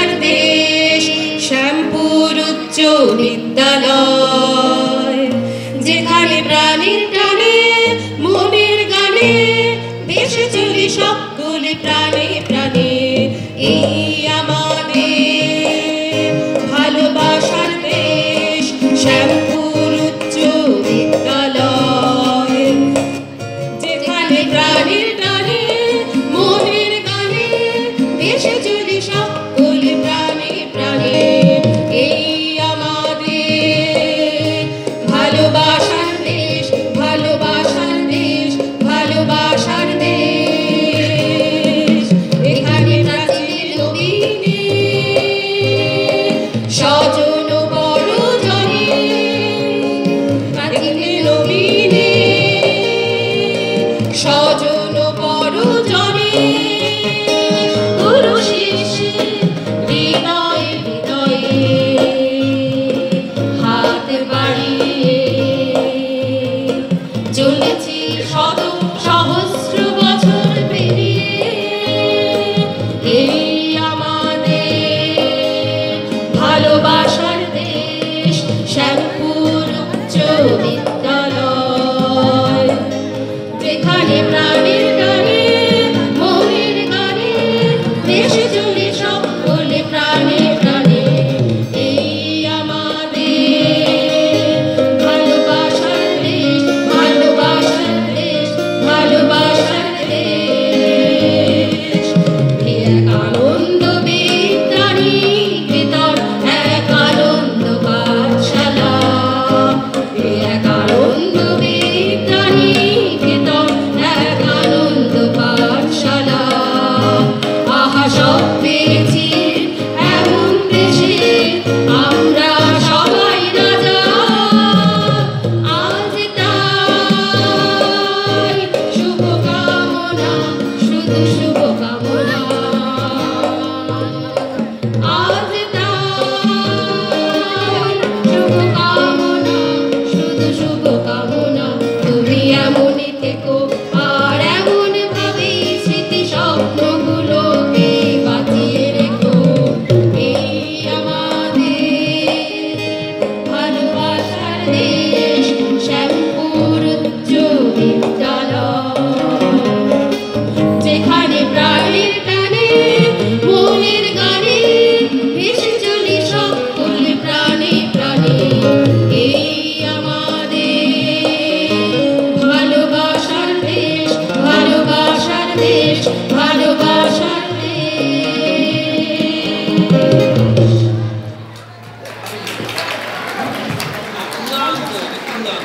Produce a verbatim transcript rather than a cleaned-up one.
ভালোবাসার দেশ শ্যামপুর উচ্চ বিদ্যালয়, যেখানে প্রাণীর টানে মনের গানে দেশে চলি সকলে প্রাণে প্রাণে। এই আমাদের ভালোবাসার দেশ শ্যামপুর উচ্চ বিদ্যালয়, যেখানে প্রাণীর টানে মনের গানে দেশে চলি সকলে প্রাণে প্রাণে। এই আমাদের ভালোবাসার দেশ, ভালোবাসার দেশ, ভালোবাসার দেশ। এখানে প্রাচীর নবীনে স্বজন বড় জনে, প্রাচীর নবীনে স্বজন বড় জনে, গুরু শিষ্য হৃদয়ে হৃদয়ে হাত বাড়িয়ে চলেছি শত সহস্র বছর পেরিয়ে। এই আমাদের ভালোবাসার দেশ শ্যামপুর উচ্চ বিদ্যালয়, যেখানে প্রাণীর গানে মনের গানে দেশে চলে সকলে প্রাণে প্রাণে। এই আমাদের ভালোবাসার দেশ, ভালোবাসার দেশ, ভালোবাসার দেশ। এক আনন্দ বিদ্যানী কীর্তন, এক আনন্দ পাঠশালা, এক আনন্দ বিদ্যানী কীর্তন, এক আনন্দ পাঠশালা। আহা সব পেয়েছি এমন দেশে আমরা সবাই রাজা, আজ তাই শুভকামনা, শুধু শুভকামনা, আজ তাই শুভকামনা, শুধু শুভকামনা। তুমি এমনই থেকো আর এমন ভাবেই স্মৃতি স্বপ্নগুলোকে বাঁচিয়ে রেখো। এই আমাদের ভালোবাসার দেশ শ্যামপুর উচ্চ বিদ্যালয়, যেখানে প্রাণীর টানে মনের গানে ভেসে চলি সকলে প্রাণে প্রাণে। এই আমাদের ভালোবাসার দেশ, ভালোবাসার দেশ, ভালোবাসার দেশ।